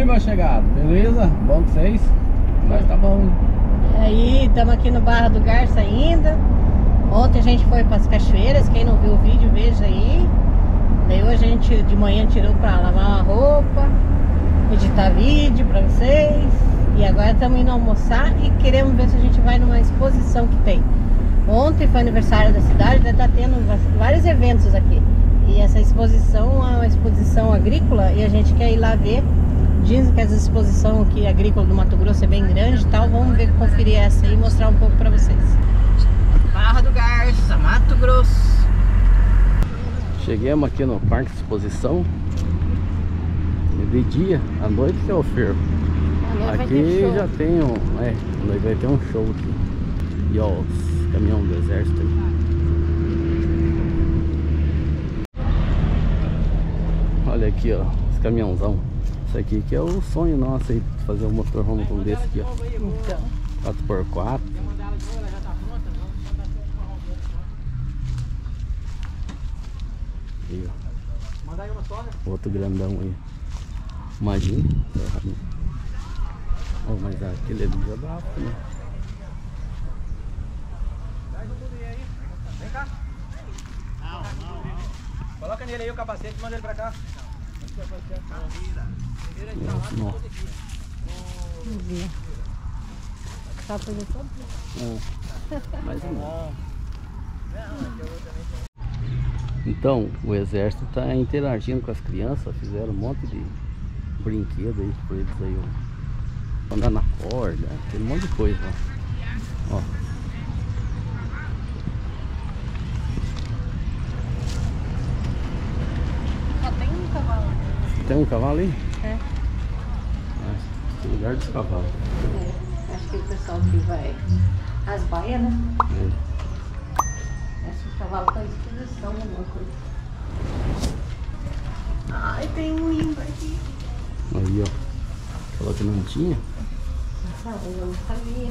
aí, meu chegado, beleza? Bom com vocês? Mas tá bom, hein? E aí, estamos aqui no Barra do Garça ainda. Ontem a gente foi para as cachoeiras, quem não viu o vídeo, veja aí. Daí hoje a gente de manhã tirou para lavar uma roupa, editar vídeo para vocês. E agora estamos indo almoçar e queremos ver se a gente vai numa exposição que tem. Ontem foi aniversário da cidade, deve estar tendo vários eventos aqui. E essa exposição é uma exposição agrícola e a gente quer ir lá ver. Dizem que essa exposição aqui agrícola do Mato Grosso é bem grande e tal. Vamos ver, conferir essa aí e mostrar um pouco para vocês. Barra do Garça, Mato Grosso. Chegamos aqui no Parque de Exposição. De dia, à noite que é o fervo. Aqui já tem um... à noite vai ter um show aqui. E ó, os caminhões do exército aí. Olha aqui, ó, os caminhãozão. Isso aqui que é o sonho nosso aí, fazer um motorhome como desse aqui, ó. Então. 4x4. Aí, ó. Outro grandão aí. Imagina. Oh, mas aquele ali já dá, né? Vem cá. Coloca nele aí o capacete e manda ele pra cá. Nossa. Tá fazendo todo? Mais ou menos. Então, o exército está interagindo com as crianças, fizeram um monte de brinquedo aí pra eles aí, ó. Andar na corda, tem um monte de coisa, ó. Só tem um cavalo. Tem um cavalo aí? É. Tem lugar dos cavalos. É. Acho que o pessoal que vai às baias, né? Acho que o cavalo tá em exposição, alguma coisa. Ai, tem um lindo aqui. Aí, ó. Falou que não tinha? Nossa, eu não sabia.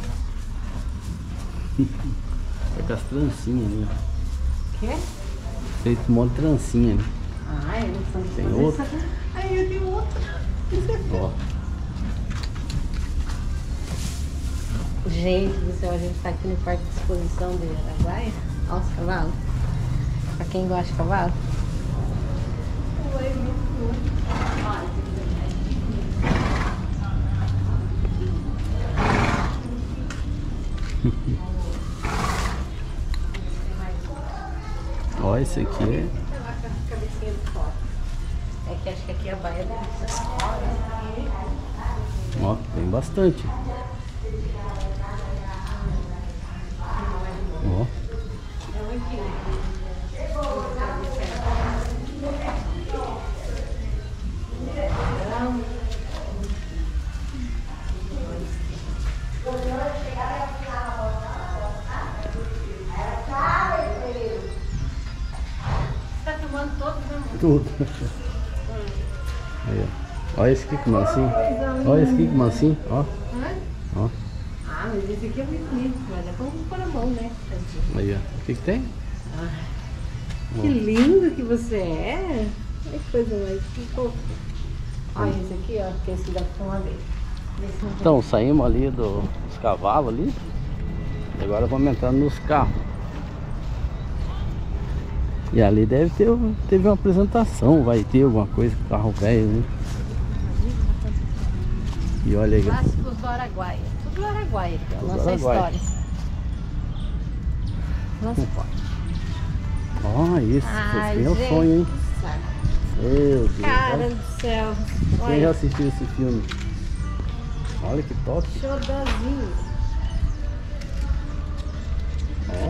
É com as trancinhas ali, ó. Quê? Feito um monte de trancinha ali. Ah, eu não sabia. Tem outro? Aí eu tenho outro. Ó. Gente do céu, a gente tá aqui no Parque de Exposição de Araguaia. Olha os cavalos. Pra quem gosta de cavalo. Oi, muito Ó, esse aqui é... É que acho que aqui a baia deve ser. Ó, tem bastante. Ó. Tá filmando todos, né? Tudo. Aí, ó. Olha esse aqui que mansinho. Olha esse aqui que mansinho, ó. Ó. Ah, mas esse aqui é muito bonito, mas é como pôr a mão, né? Aí, ó. O que tem? Que lindo que você é! Olha que coisa mais fofa. Olha esse aqui, ó, que esse dá pra uma vez. Então, saímos ali dos cavalos ali. E agora vamos entrando nos carros. E ali teve uma apresentação, vai ter alguma coisa com carro velho, né? E olha aí. Clássicos do Araguaia. Tudo do Araguaia aqui, ó. Tudo Nossa Araguaia. história. Nossa, Ó, isso. ai, Esse é o gente sonho, hein? do céu. Meu Deus. Cara do céu. Quem já Olha, assistiu esse filme? Olha que top. xodózinho. Ó.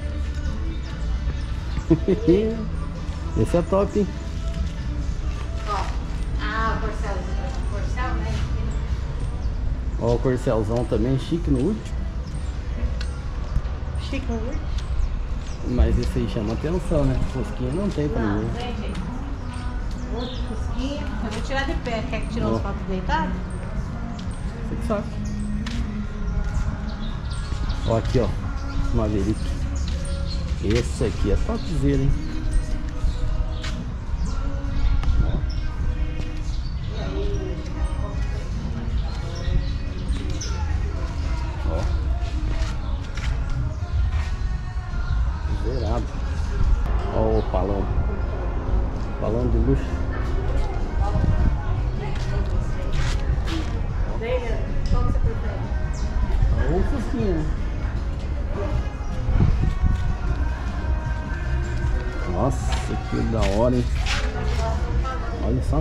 Esse é top, hein? Ó, Corcel, né? Ó, o Corcelzão também, chique no último. Chico, né? Mas esse aí chama atenção, né? Fosquinha não tem pra Não, mim. tem jeito. Outro fusquinha. Eu vou tirar de pé. Quer que tire umas fotos deitadas? Você que sabe. Ó, aqui, ó. Maverick. Esse aqui é topzera, hein? Ó. hora, hein? Olha só.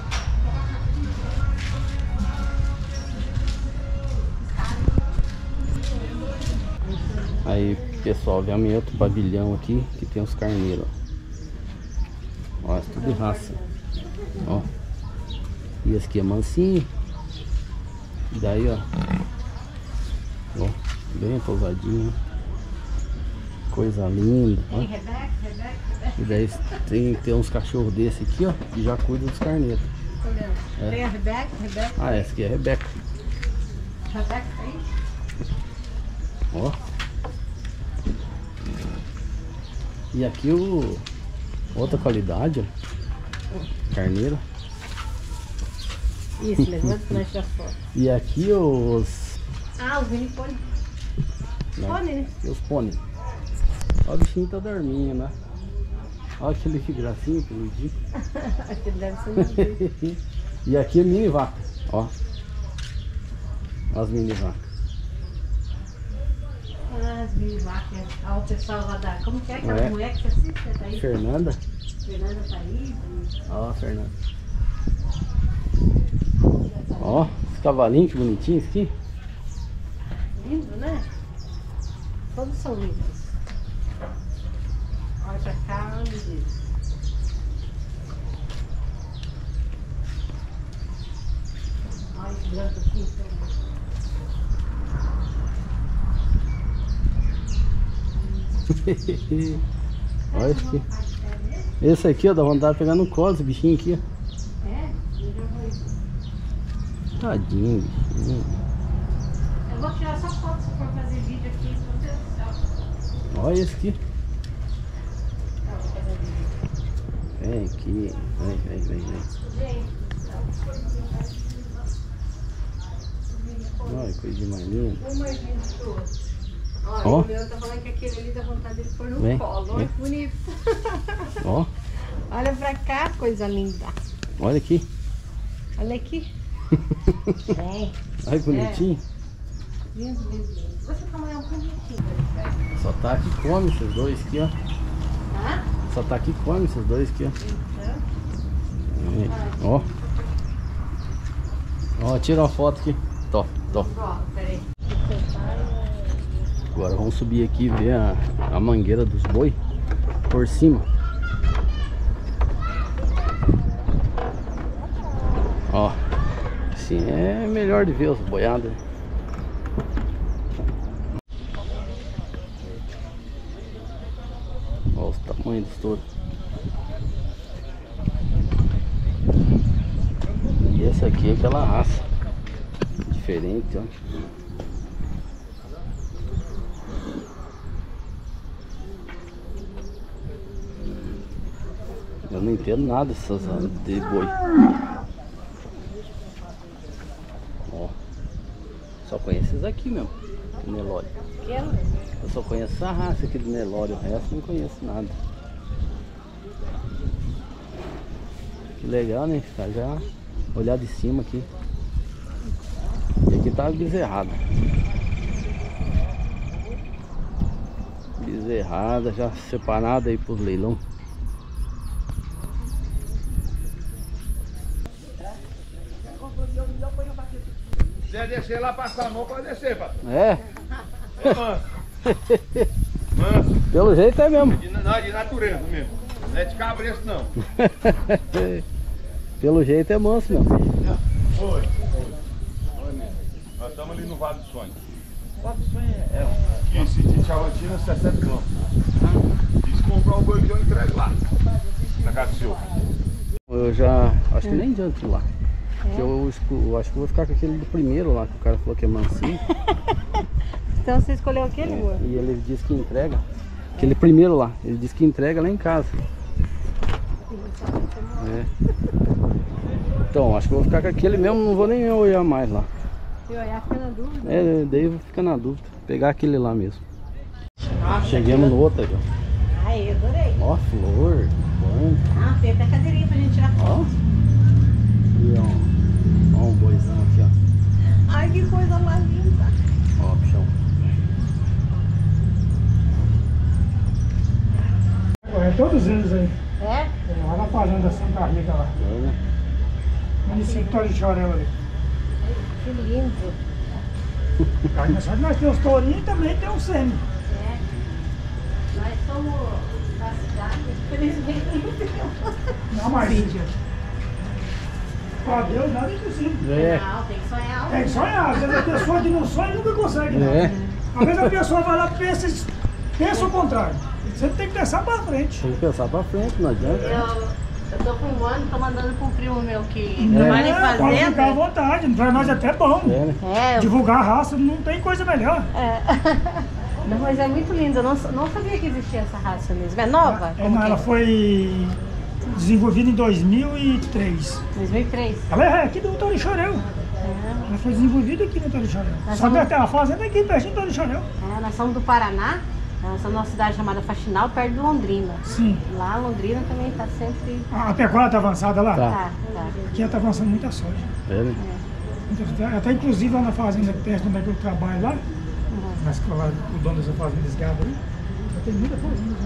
Aí, pessoal, vem amanhã outro pavilhão aqui que tem os carneiros. Ó, é tudo de raça. Ó. E esse aqui é mansinho. E daí, ó. Ó, bem pousadinho. Coisa linda. Ó. E daí tem uns cachorros desse aqui, ó, que já cuida dos carneiros. É. Tem a Rebeca? Ah, essa aqui é a Rebeca. Rebeca aí? Ó. E aqui outra qualidade, ó. Carneiro. Isso, levanta que nós já foto. E aqui os... Ah, os mini pônei. Pônei, né? E os pônei. Ó, o bichinho tá dormindo, né? Olha aquele que gracinha, peludinho. Aquele deve ser E aqui é mini vaca, ó. As mini vacas. Ah, as mini vacas. Ó, o pessoal lá da... Como que é aquela mulher que você assiste? Tá aí? Fernanda. Fernanda tá aí. Ó, Fernanda. Ó, esse cavalinho que bonitinho esse aqui. Lindo, né? Todos são lindos. Olha pra cá, olha isso. Olha esse branco aqui. Olha esse aqui. Esse aqui, ó, dá vontade de pegar no colo, esse bichinho aqui, ó. É? Tadinho, bichinho. Eu vou tirar só foto se for fazer vídeo aqui, meu Deus do céu. Olha esse aqui. Não, vou fazer vídeo. Vem aqui. Vem. Gente, Olha, coisa mais linda. um mais lindo que o outro. Olha, Ó. o meu tá falando que aquele ali dá vontade dele pôr no Vem, colo. vem. Olha que bonito. Ó, Olha pra cá, coisa linda. olha aqui. Olha aqui. Vem. Olha que bonitinho. Lindo. Você tamanho é um bonitinho. Só tá aqui come esses dois aqui, ó. Tá? Só tá aqui come esses dois aqui, ó. Então, Ó. Ó, tira uma foto aqui. Tó. ó, peraí. Agora vamos subir aqui e ver a mangueira dos boi por cima. Ó, assim é melhor de ver os boiados. Ó os tamanhos dos touros. E essa aqui é aquela raça diferente, ó. Eu não entendo nada dessas de boi. Ó, só conheço esses aqui mesmo, do Nelore. Eu só conheço essa raça aqui do Nelore, o resto não conheço nada. Que legal, né? Tá já olhar de cima aqui. E aqui tá bezerrada. Bezerrada já separada aí pros leilão. Se quer descer lá, passar a mão, pode descer, patrão. É? É manso. Manso. Pelo jeito é mesmo. Não, é de natureza mesmo. Não é de cabresto, não. Pelo jeito é manso mesmo. Oi mesmo. Nós estamos ali no Vale do Sonho. O Vale do Sonho é... Isso, de Chavantina, 60 km. E se comprar o boi que eu entrego lá. Na casa do senhor. Eu já... acho que nem adianta ir lá. Que eu acho que vou ficar com aquele do primeiro lá, que o cara falou que é mansinho. Então você escolheu aquele, amor? E ele disse que entrega. Aquele primeiro lá, ele disse que entrega lá em casa. É. Então, acho que eu vou ficar com aquele mesmo, não vou nem olhar mais lá. Se olhar, fica na dúvida. É, daí eu vou ficar na dúvida. Pegar aquele lá mesmo. Chegamos no outro aqui, ó. Ai, adorei. Ó, flor, banco. Ah, tem até cadeirinha pra gente tirar Ó. foto. E ó um boizão aqui, ó. Ai, que coisa mais linda. Ó, bichão. É todos eles aí. É? Lá na fazenda Santa Rita lá. Município Torre de Chorel ali. Que lindo. Aí nós temos tourinho e também tem um semi. Nós somos da cidade, infelizmente não temos. Não, mas pra Deus nada é impossível. Não, tem que sonhar. Tem que sonhar. Às vezes a pessoa que não sonha nunca consegue. Às vezes a pessoa vai lá e pensa o contrário. Você tem que pensar pra frente. Tem que pensar pra frente, não adianta. Eu tô com um ano, tô mandando pra um primo meu que trabalha em fazenda. Pode ficar à vontade, pra nós é até bom. Divulgar a raça, não tem coisa melhor. Não, mas é muito lindo, eu não sabia que existia essa raça mesmo. É nova? Ela foi desenvolvida em 2003. 2003? Ela é aqui do Torre de Chorel. Ela foi desenvolvida aqui no Torre de Chorel. Só que tem uma fazenda aqui pertinho do Torre de Chorel. Nós somos do Paraná. Nós somos numa cidade chamada Faxinal, perto de Londrina. Sim. Lá Londrina também está sempre... A pecuária está avançada lá? Tá. Aqui ela está avançando muita soja. Até inclusive lá na fazenda perto onde é que eu trabalho lá, mas lá, o dono dessa fazenda, esse gado aí, já tem muita fazenda.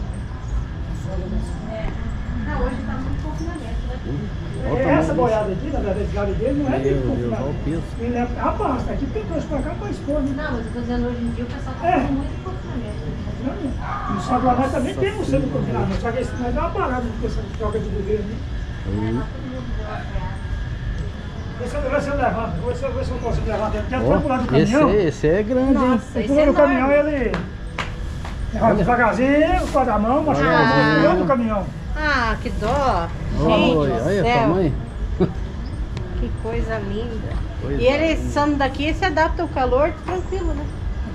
Hoje está muito confinamento, né? Essa boiada aqui, na verdade, esse gado dele não é de confinamento. Ele é rapaz, aqui tem coisa pra cá pra expor, né? Não, mas eu estou dizendo hoje em dia o pessoal está com muito confinamento. Só que lá nós também temos sendo confinamento, só que esse nós dá uma parada de essa troca de governo, né? Vê se eu levanto, vê se eu consigo levantar. Porque foi pro lado do caminhão. Esse é grande, hein? Ele pulou no caminhão, ele levava devagarzinho, com a da mão, machucou a mão, pulou no caminhão. Ah, que dó! Gente, olha o tamanho. Que coisa linda. E eles são daqui e se adaptam ao calor tranquilo, né?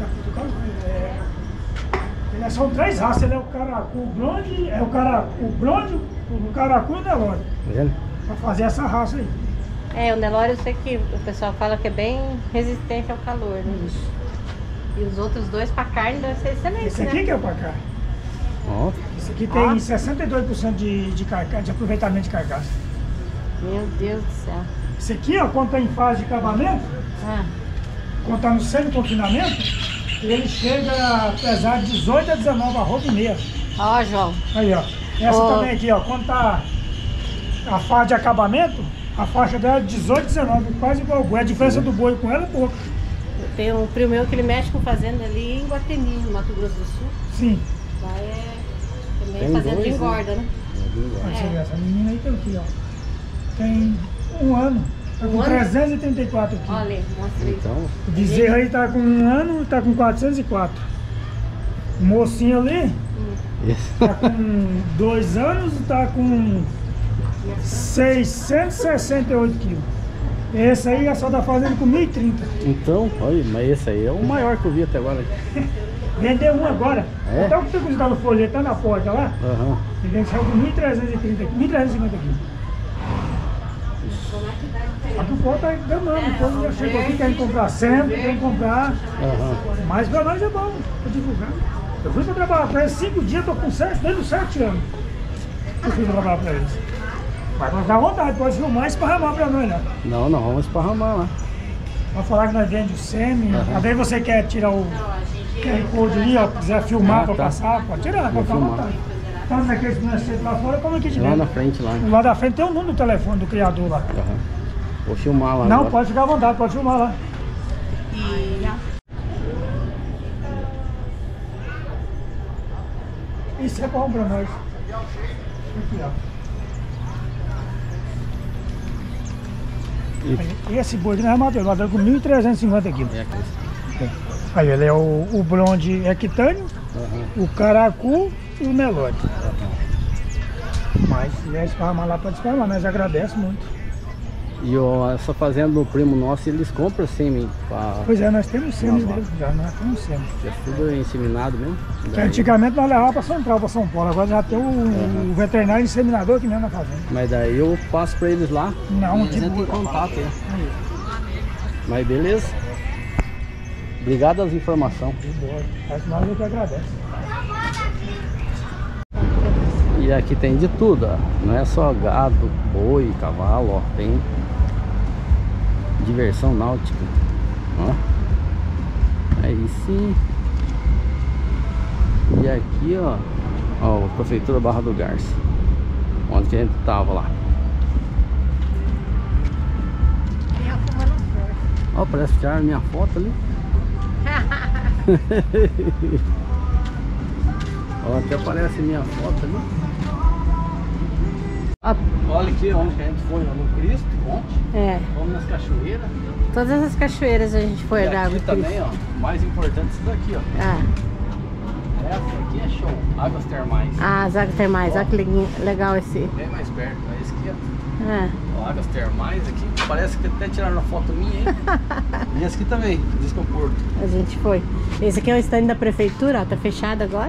São três raças, ele é o caracu, o blonde, o caracu e o Nelore. Pra fazer essa raça aí. O Nelore eu sei que o pessoal fala que é bem resistente ao calor, né? Isso. E os outros dois pra carne deve ser excelente, esse aqui que é o pra carne. Esse aqui tem 62% de aproveitamento de carcaça. Meu Deus do céu. Esse aqui, ó, quando tá em fase de acabamento, quando tá no semi-confinamento, ele chega a pesar 18 a 19 arroba e meia. Ó, João. Aí, ó. Essa também aqui, ó. Quando tá a fase de acabamento, a faixa dela é 18, 19, quase igual o boi. A diferença do boi com ela é pouca. Eu tenho um primo meu que ele mexe com fazenda ali em Guatemi, no Mato Grosso do Sul. Sim. Lá também fazenda de engorda, né? Essa menina aí tem aqui, ó. Tem um ano. Tá com 334 aqui. Olha, mostra aí. Então, O bezerro aí tá com um ano, tá com 404. O mocinho ali tá com 2 anos e tá com 668 quilos. Esse aí é só da fazenda com 1.030. então, olha, mas esse aí é o maior que eu vi até agora. Vendeu um agora. Até o que você tá no folheto, tá na porta lá. Ele saiu com 1.330 aqui, 1.350 quilos. Só que o povo tá enganando, o povo já chegou aqui querendo comprar sempre, querem comprar. Mas pra nós é bom, pra divulgar. Eu fui pra trabalhar pra eles 5 dias, tô com 7 anos. Eu fui trabalhar pra eles. Mas pode ficar à vontade, pode filmar e esparramar pra nós, né? Não, vamos esparramar lá. Vai falar que nós vendemos o semi. Às vezes você quer tirar o QR Code ali, ó, quiser filmar pra passar, pode tirar, pode ficar à vontade. Tanto naqueles que lá fora, como aqui de dentro. Lá na frente, lá. Lá da frente tem o número do telefone do criador lá. Vou filmar lá. Não, agora. pode ficar à vontade, pode filmar lá. Isso é bom pra nós. Aqui, ó. E esse boi aqui não é Matheus, nós estamos com 1.350 quilos. Aí ele é o blonde equitânio, o caracu e o Nelore. Mas se vier esparramar lá, pode esparramar, nós agradecemos muito. E essa fazenda do primo nosso, eles compram sêmen. Pois é, nós temos sêmen deles já, nós temos sêmen. É tudo inseminado mesmo? Que antigamente nós levávamos para Central, para São Paulo, agora já tem o veterinário inseminador aqui mesmo na fazenda. Mas daí eu passo para eles lá. Não, tipo em contato. Mas beleza. Obrigado pelas informações. Mas nós é que agradece. E aqui tem de tudo, ó. Não é só gado, boi, cavalo, ó. Tem diversão náutica, ó. Aí sim. E aqui, ó, a Prefeitura Barra do Garça. onde que a gente tava lá. Ó, parece que tiraram minha foto ali. Ó, até aparece minha foto ali. Olha aqui onde que a gente foi, no Cristo, ontem. É. Vamos nas cachoeiras. Todas as cachoeiras a gente foi da água. Aqui também, ó. O mais importante é isso daqui, ó. Ah. Essa aqui é show. Águas termais. Ah, as águas termais. Olha que legal esse. Bem mais perto, à esquerda. É. Ó, águas termais aqui. Parece que até tiraram uma foto minha, hein? E esse aqui também, diz que é o Porto. A gente foi. Esse aqui é o stand da prefeitura, ó. Tá fechado agora.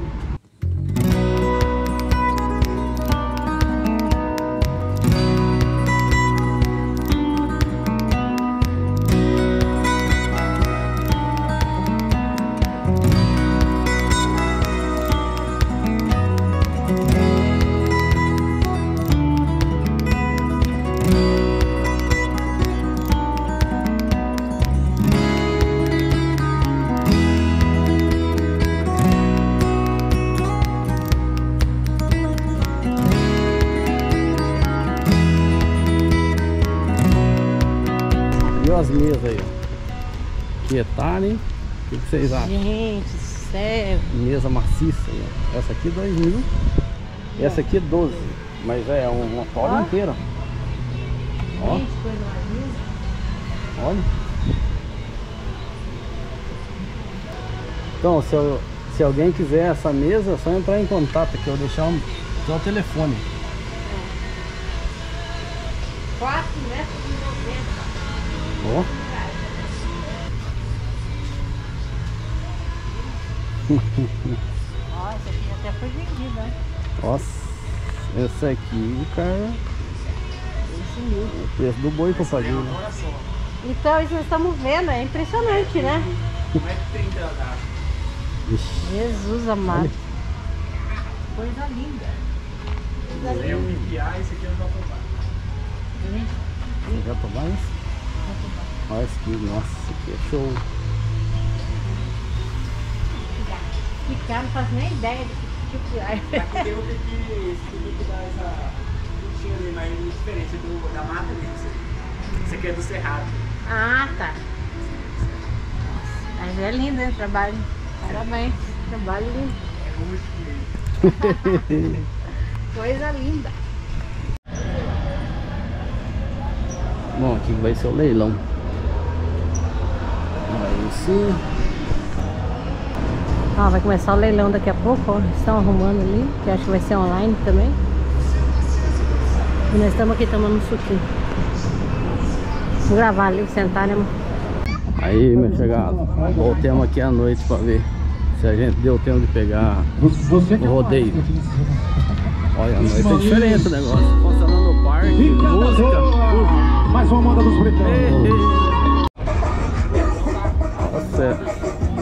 As mesas aí, ó. Quietaram, hein? O que vocês acham? Gente, sério. Mesa maciça aí, ó. Essa aqui 2.000. Essa aqui 12. Mas é uma tora inteira. Ó. Gente, coisa mais linda. Olha. Então, se alguém quiser essa mesa, é só entrar em contato aqui. Eu vou deixar o telefone. 4,90 m. Ó. Ó, essa aqui até foi vendida, né? Nossa, essa aqui, cara, o preço do boi que eu paguei, né? Então, isso nós estamos vendo, é impressionante, né? Ixi, Jesus amado. Coisa linda. Eu me enviar, esse aqui eu não vou tomar. você já tomou isso? Olha esse aqui, nossa, esse aqui é show. Ficar, não faço nem ideia do que é. Aqui tem outro que dá essa frutinha ali, mas diferente da mata ali. Esse aqui é do Cerrado. Ah, tá. Mas é lindo, hein, o trabalho. Parabéns. Trabalho lindo. É muito Coisa linda. Bom, aqui vai ser o leilão. Aí sim. Ó, vai começar o leilão daqui a pouco, ó. Estão arrumando ali, que acho que vai ser online também. E nós estamos aqui tomando um suquinho. Vou gravar ali, sentar, né, amor? Aí, meu chegado, voltemos aqui à noite pra ver se a gente deu tempo de pegar o rodeio. Olha, a noite é diferente o negócio. Funcionando no parque, música, tudo. Mais uma moda dos britânicos. Nossa.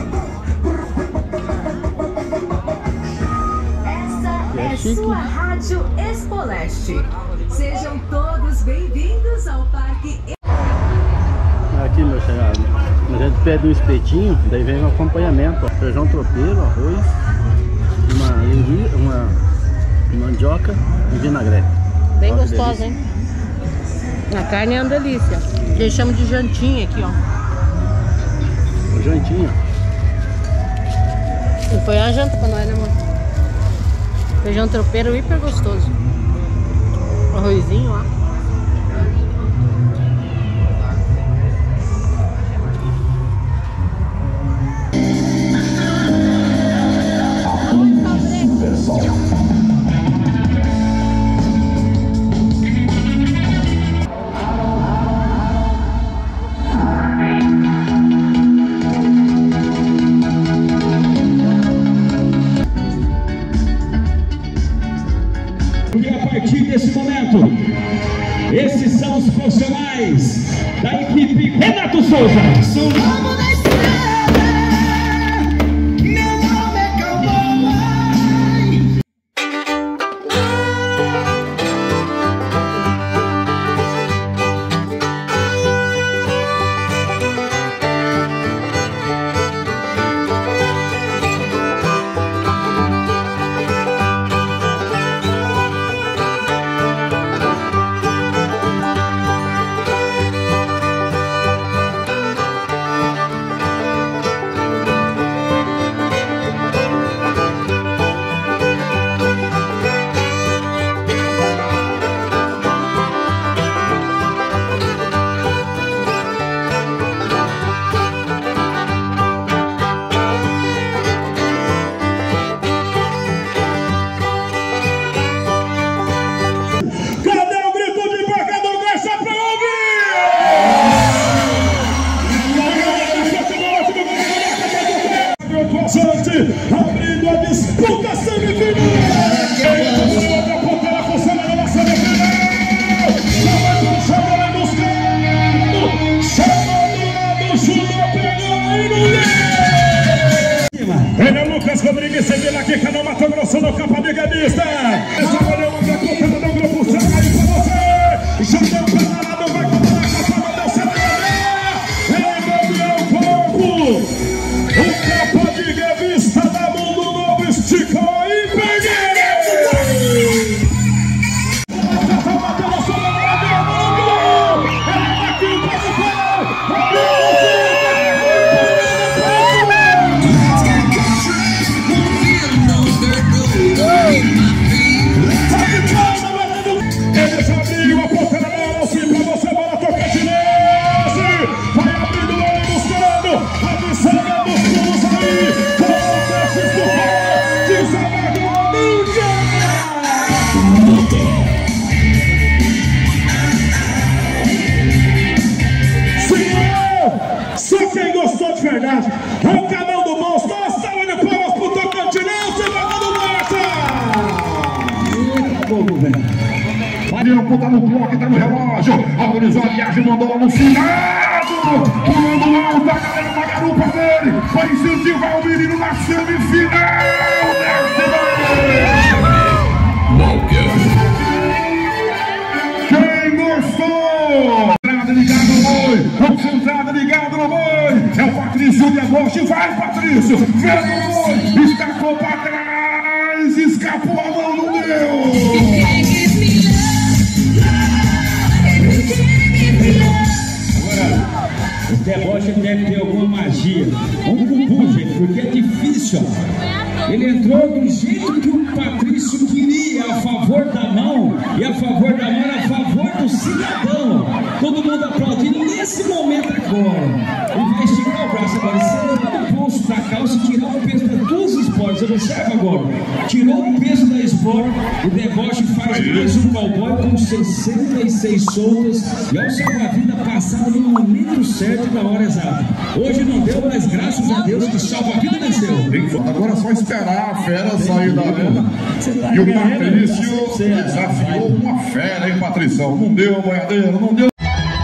Essa é sua Rádio Expoleste. Sejam todos bem-vindos ao Parque. Aqui, meu chegado, a gente pede um espetinho, daí vem um acompanhamento, ó, feijão tropeiro, arroz, uma linguiça, uma mandioca e vinagrete. Bem Ó, que gostosa, delícia. hein? A carne é uma delícia. Eles chamam de jantinha aqui, ó. O jantinho. E foi uma janta pra nós, né, amor? Feijão tropeiro hiper gostoso. Arrozinho, ó. Porque a partir desse momento, esses são os profissionais da equipe Renato Souza. Sou novo da estrada, meu nome é Cowboy. no Capa Amiga Mista. Essa mulher outra conta do grupo Sega aí pra você. Judeu preparado, vai comprar a Capa do Sega. É Gabriel Corpo. O Capa Amiga Mista da Mundo Novo esticou e peguei. O canal do monstro, uma salva de palmas pro Tocantinense, Vagando Marcha! Eita, bobo, velho. Marinho, tá no clock, tá no relógio. Autorizou a viagem, mandou lá no final. Pulando lá, da galera da garupa dele. Vai incentivar o menino na semifinal. Quem gostou? Ligado no boi, concentrado ligado no boi, é o Patrício de Agosto, vai Patrício, vem no boi, escapou pra trás, escapou a mão, não deu. Agora, o deboche deve ter alguma magia, um cubu, gente, porque é difícil, ó. Ele entrou do jeito que o Patrício queria, a favor da mão, e a favor da mão era a favor do cidadão. Todo mundo aplaudindo nesse momento agora. Ele vai esticar o braço agora, se levar o pulso da calça e tirar o peso das duas esportes. Observa agora. Tirou o peso da esporte, o deboche faz mais um cowboy com 66 soltas. E ao salva-vida passado no momento certo e na hora exata. Hoje não deu, mas graças a Deus que salva-vida venceu. Agora é só esperar a fera sair da arena. E o Patrício desafiou uma fera, hein, Patrício? Não deu, boiadeiro, não deu.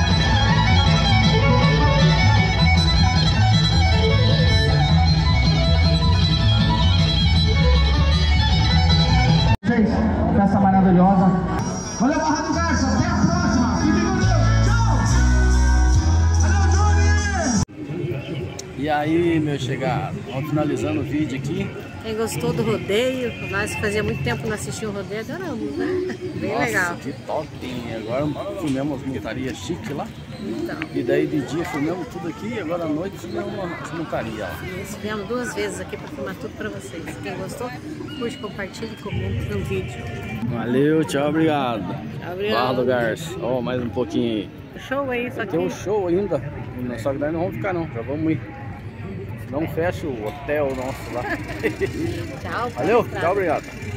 Festa maravilhosa. Valeu, Barra do Garça. Até a próxima. Fique com Deus. Tchau. Valeu, Johnny. E aí, meu chegado, vamos finalizando o vídeo aqui. Quem gostou do rodeio, nós fazia muito tempo não assistia o rodeio, adoramos, né? Bem Nossa, legal. Que top, hein? Agora filmamos as montarias chique lá. Então, E daí de dia filmamos tudo aqui e agora à noite filmamos as montarias lá. nós viemos 2 vezes aqui para filmar tudo para vocês. Quem gostou, curte, compartilhe e comente no vídeo. Valeu, tchau, obrigado. Tchau, obrigado. Barra do Garça. Ó, mais um pouquinho aí. Show aí, só que... Tem um show ainda. Só que daí não vamos ficar não, já vamos ir. Não fecha o hotel nosso lá. Tchau. Valeu, tchau, obrigado.